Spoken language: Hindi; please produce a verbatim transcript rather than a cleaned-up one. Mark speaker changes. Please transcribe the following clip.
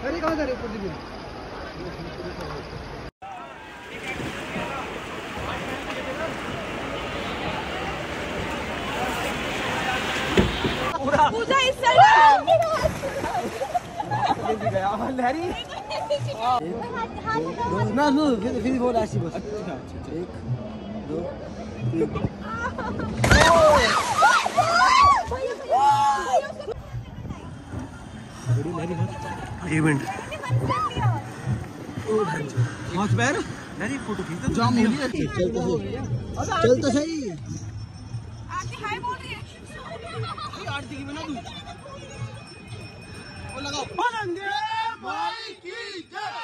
Speaker 1: अरे कहाँ जा रहे हो?
Speaker 2: पूजा इस साइड
Speaker 1: लहरी ना नो फिर बोल ऐसी बस। अच्छा अच्छा एक दो तीन। बड़ी लहरी बहुत। एक मिनट हाथ पैर लहरी फोटो खींच दो। जाम हो रही है। चल तो चल तो सही।
Speaker 2: आरती हाय बोल रही है।
Speaker 1: आरती की बना दूं। वो लगाओ। वंदे माई की जय।